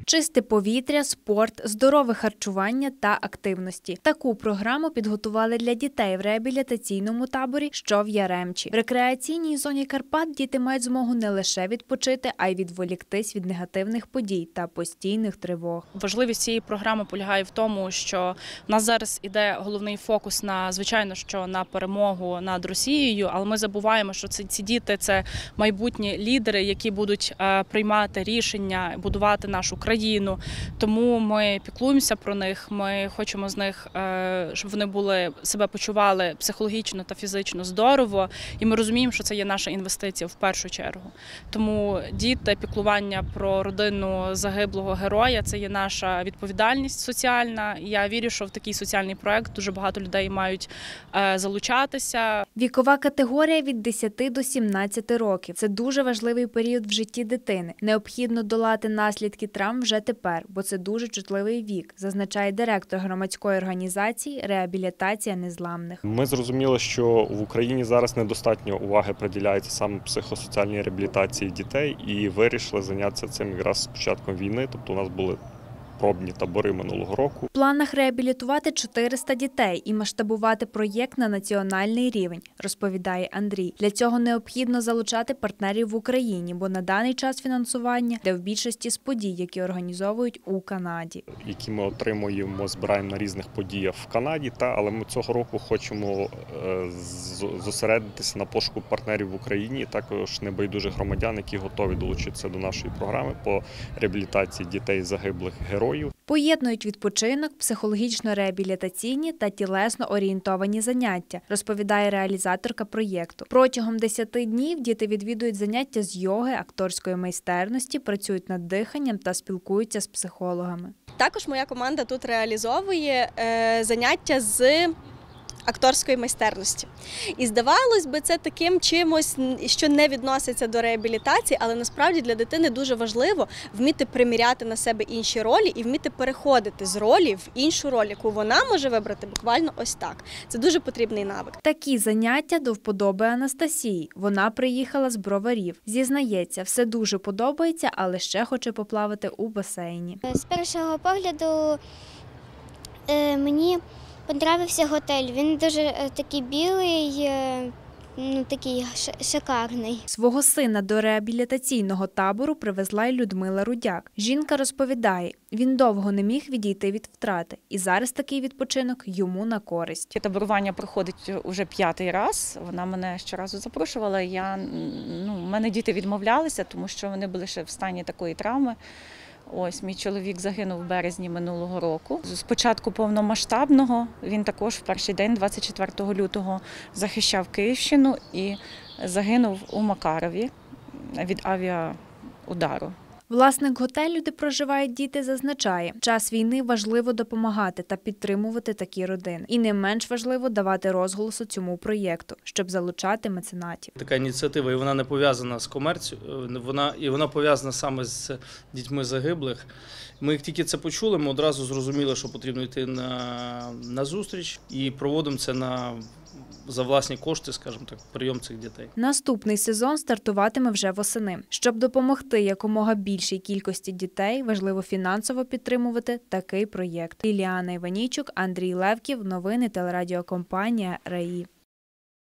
Чисте повітря, спорт, здорове харчування та активності. Таку програму підготували для дітей в реабілітаційному таборі, що в Яремчі. В рекреаційній зоні Карпат діти мають змогу не лише відпочити, а й відволіктись від негативних подій та постійних тривог. Важливість цієї програми полягає в тому, що в нас зараз іде головний фокус звичайно, що на перемогу над Росією, але ми забуваємо, що ці діти – це майбутні лідери, які будуть приймати рішення, будувати нашу країну. Тому ми піклуємося про них, ми хочемо з них, щоб вони себе почували психологічно та фізично здорово, і ми розуміємо, що це є наша інвестиція в першу чергу. Тому діти, піклування про родину загиблого героя – це є наша відповідальність соціальна. І я вірю, що в такий соціальний проект дуже багато людей мають залучатися. Вікова категорія від 10 до 17 років. Це дуже важливий період в житті дитини. Необхідно долати наслідки травм вже тепер, бо це дуже чутливий вік, зазначає директор громадської організації «Реабілітація незламних». Ми зрозуміли, що в Україні зараз недостатньо уваги приділяється саме психосоціальній реабілітації дітей і вирішили зайнятися цим якраз з початком війни, тобто у нас були пробні табори минулого року. В планах реабілітувати 400 дітей і масштабувати проєкт на національний рівень, розповідає Андрій. Для цього необхідно залучати партнерів в Україні, бо на даний час фінансування йде в більшості з подій, які організовують у Канаді. Які ми отримуємо, збираємо на різних подіях в Канаді, але ми цього року хочемо зосередитися на пошуку партнерів в Україні, також небайдужих громадян, які готові долучитися до нашої програми по реабілітації дітей загиблих героїв. Поєднують відпочинок, психологічно-реабілітаційні та тілесно-орієнтовані заняття, розповідає реалізаторка проєкту. Протягом 10 днів діти відвідують заняття з йоги, акторської майстерності, працюють над диханням та спілкуються з психологами. Також моя команда тут реалізовує заняття з акторської майстерності. І здавалось би, це таким чимось, що не відноситься до реабілітації, але насправді для дитини дуже важливо вміти приміряти на себе інші ролі і вміти переходити з ролі в іншу роль, яку вона може вибрати буквально ось так. Це дуже потрібний навик. Такі заняття до вподоби Анастасії. Вона приїхала з Броварів. Зізнається, все дуже подобається, але ще хоче поплавати у басейні. З першого погляду мені подобався готель. Він дуже такий білий, такий шикарний. Свого сина до реабілітаційного табору привезла й Людмила Рудяк. Жінка розповідає, він довго не міг відійти від втрати. І зараз такий відпочинок йому на користь. Таборування проходить уже 5-й раз. Вона мене щоразу запрошувала. Мене діти відмовлялися, тому що вони були ще в стані такої травми. Ось, мій чоловік загинув в березні минулого року. З початку повномасштабного він також в перший день, 24 лютого, захищав Київщину і загинув у Макарові від авіаудару. Власник готелю, де проживають діти, зазначає, в час війни важливо допомагати та підтримувати такі родини. І не менш важливо давати розголосу цьому проєкту, щоб залучати меценатів. Така ініціатива, і вона не пов'язана з комерцією, вона пов'язана саме з дітьми загиблих. Ми як тільки це почули, ми одразу зрозуміли, що потрібно йти на зустріч і проводимо це за власні кошти, скажімо так, прийом цих дітей. Наступний сезон стартуватиме вже восени. Щоб допомогти якомога більшій кількості дітей, важливо фінансово підтримувати такий проєкт. Ліліана Іванійчук, Андрій Левків, новини телерадіокомпанія «РАІ».